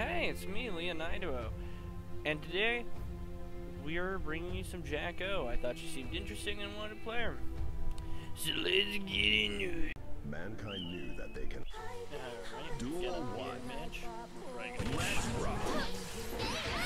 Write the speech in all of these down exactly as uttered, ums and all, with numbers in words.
Hey, it's me, Leonido, and today we are bringing you some Jack O. I thought you seemed interesting and wanted to play her. So let's get into it. Mankind knew that they can. Alright, Duel get on one. the bench. Right. Let's rock.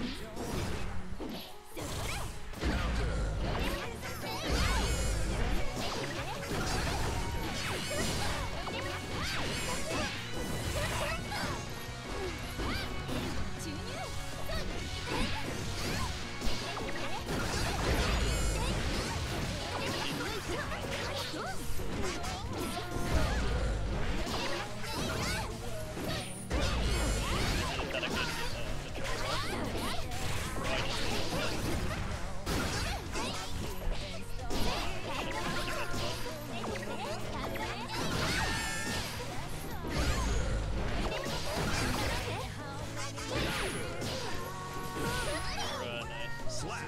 Slap.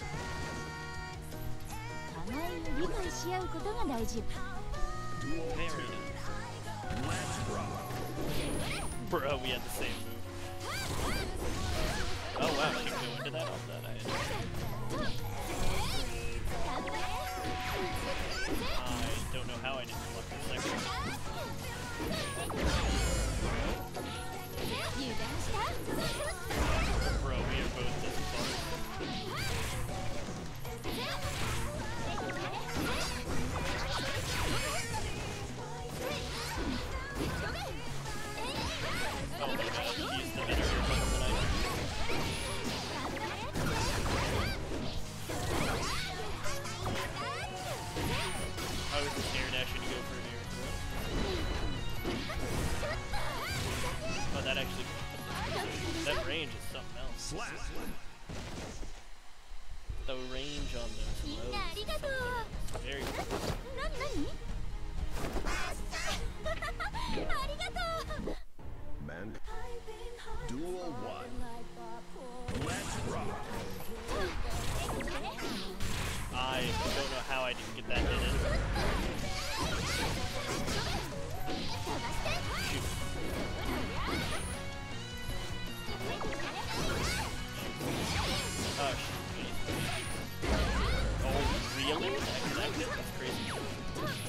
互いを理解し合うことが大事。 Duel Very two. nice. Let's rock. Bro, we had the same move. Oh wow, she can go into that off that. I, I don't know how I didn't block the second. Bro, we are both this far. Oh my god, he's the better opponent than I am. I was just air dashing to go for an air throw. Oh, that actually... That range is something else. Slap. The range on those lows. Very cool. Man. Duel one. Let's rock. I don't know how I didn't get that hit in. Shoot. Oh, shoot. Oh, really? That connected? That's crazy.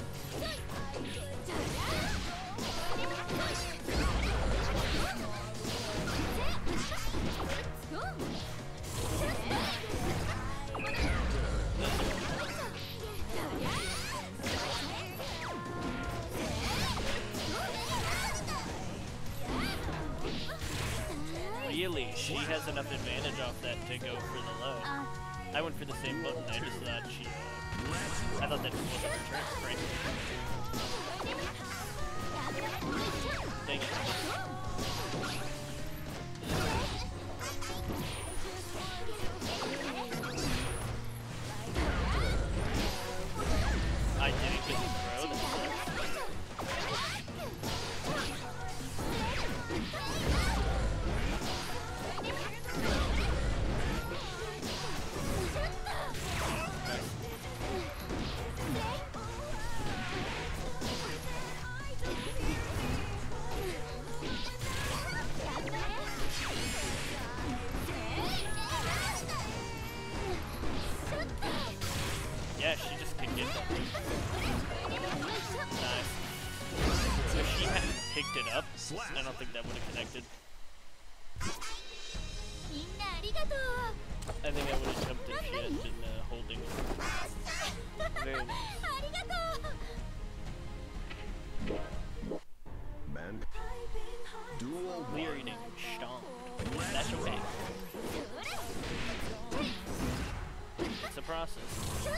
Really? She has enough advantage off that to go for the low. I went for the same button, I just thought she, uh, I thought that wasn't her turn, frankly. Dang it. I didn't get the throw, that sucks. Yeah, she just picked it up. Nice. So if she hadn't picked it up, I don't think that would have connected. I think I would have jumped if she had been uh, holding it. Very nice. Man. Duel one. We are eating stomped. That's okay. It's a process.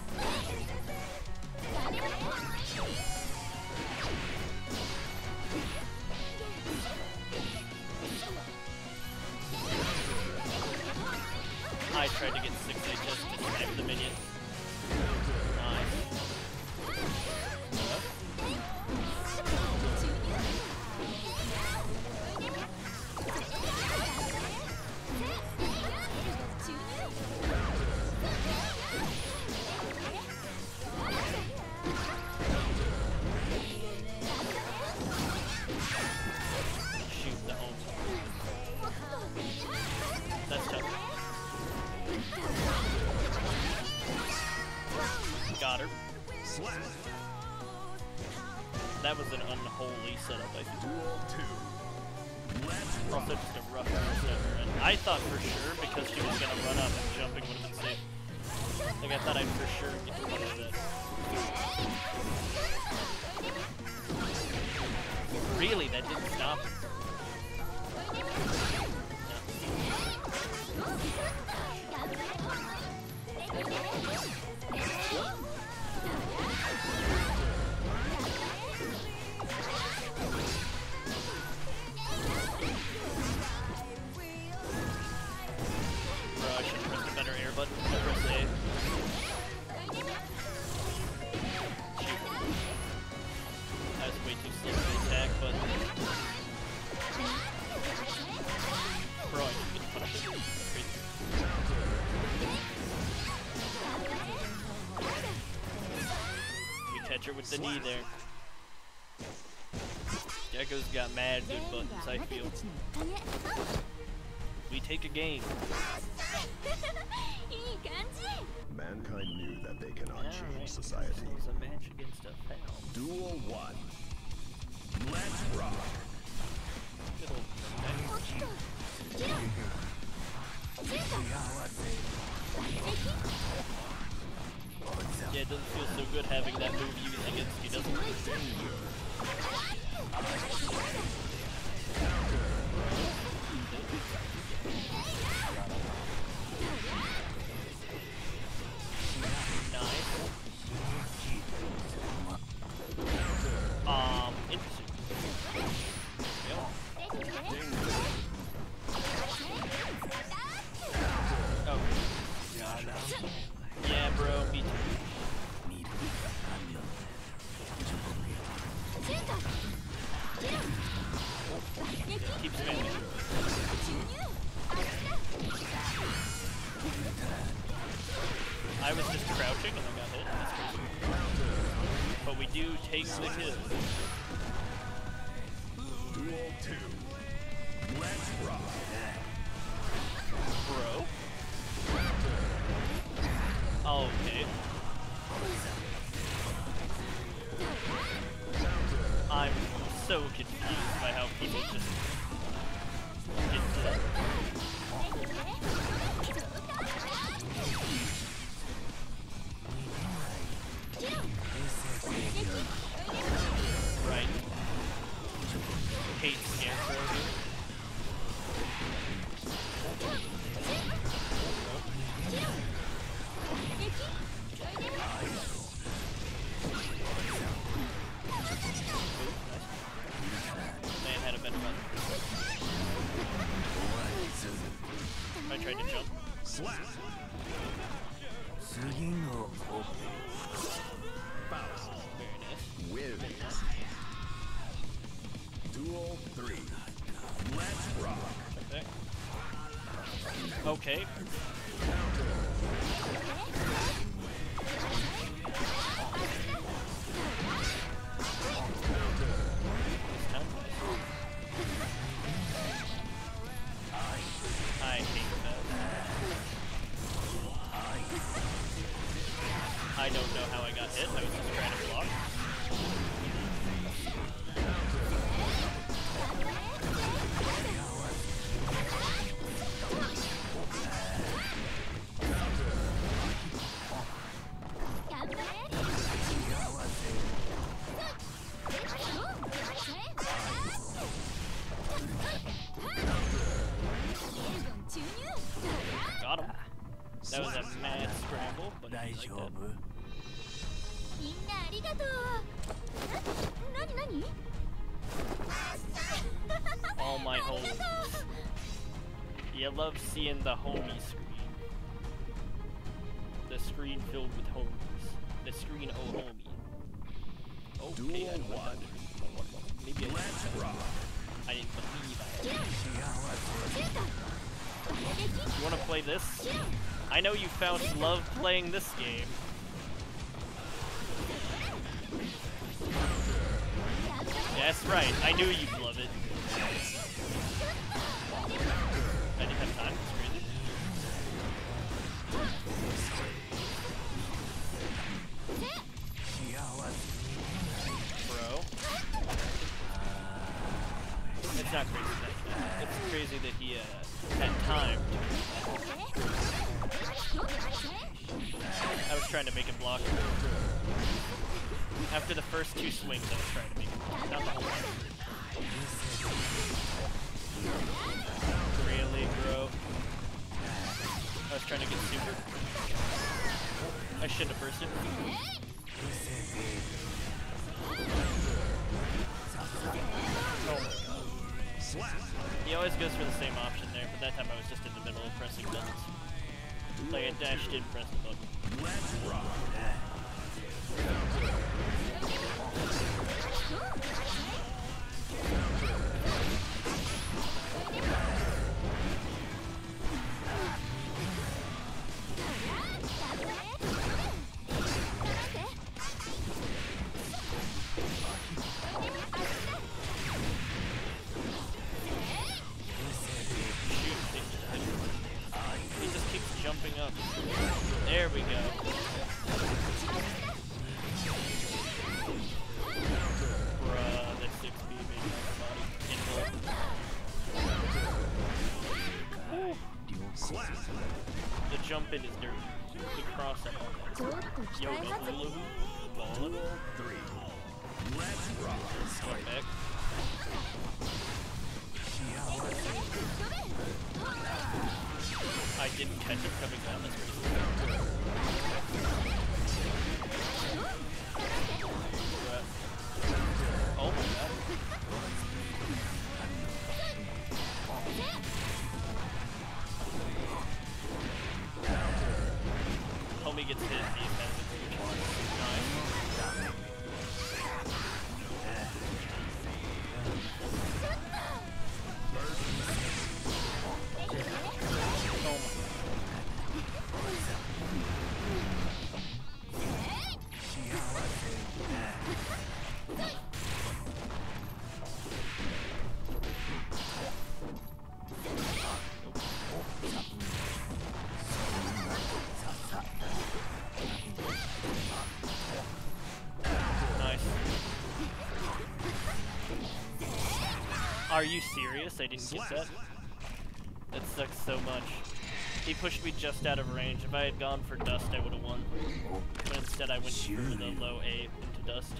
I tried to get six H S to snipe the minion. Nice. Huh? Shoot the home. that was an unholy setup, I think. Duel two. Let's rock. Also just a rough first ever, and I thought for sure, because she was gonna run up and jumping would have been safe. Like, I thought I'd for sure get to punish that. Really? That didn't stop her. Bro, I should have pressed a better air button. I pressed A. Shoot. I was way too slow to attack, but... Bro, I should get punished. That's crazy. We catch her with the knee there. Gecko's got mad good buttons, I feel. We take a game. Mankind knew that they cannot Alright, change society. This was a match against a foul. Duel one. Let's rock. Good old yeah, it doesn't feel so good having that move used against you, doesn't it? Nice. Um, interesting. Yeah. Oh. Yeah, bro, me too. Keep spamming. I was just crouching and I got hit. That's crazy. But we do take the kill. Duel two. Let's rock. Bro. Okay. I'm so confused by how people just get to that. Right. Hate Scarecrow here. Man had a better run. I tried to jump. Slap. Very nice. Wins. Duel three. Let's rock. Okay. Okay. I hate that. I don't know how I got hit. I was just trying to block. Got him. That was a mad scramble, but he liked it. All my homies. You love seeing the homie screen. The screen filled with homies. The screen oh homie. Okay, Duel I don't know one. how to- Maybe I Let's didn't. rock. I didn't believe I had. You want to play this? I know you found love playing this game. That's right, I knew you'd love it. I didn't have time, it's crazy. Bro. not crazy that it's crazy that he uh, had time to do that. I was trying to make him block. After the first two swings, I was trying to make him block, not the whole time. Really, bro? I was trying to get super. I shouldn't have burst it. Oh my god. He always goes for the same option there, but that time I was just in the middle of pressing buttons. Like I dashed in, pressed the button. Let's rock. He just keeps jumping up. There we go. Bruh, that six B made my body involved. Slap. The jump in is dirty. The cross up on ちょっと that. 期 Yo, 待 the 外れ hula hoop. Ball Duel it. three. Let's rock. Step back. I didn't catch him coming down this way. Oh my god. Homie gets hit and he's has a huge nice. Oh my god. Nice. Are you serious? I didn't get that. That sucks so much. He pushed me just out of range. If I had gone for dust, I would have won. But instead, I went for the low A into dust.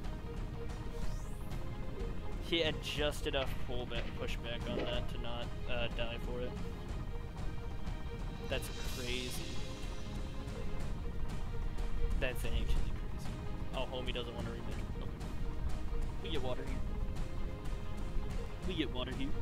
He had just enough pullback, pushback on that to not uh, die for it. That's crazy. That's actually crazy. Oh, homie doesn't want to rematch. Okay. We get water here. We get water here.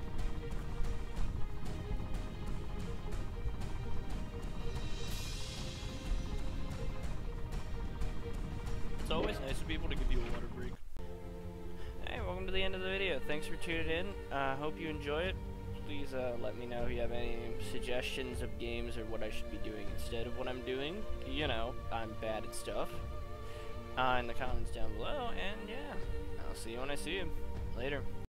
It's always nice to be able to give you a water break. Hey, welcome to the end of the video. Thanks for tuning in. I uh, hope you enjoy it. Please uh, let me know if you have any suggestions of games or what I should be doing instead of what I'm doing. You know, I'm bad at stuff. Uh, in the comments down below. And yeah, I'll see you when I see you. Later.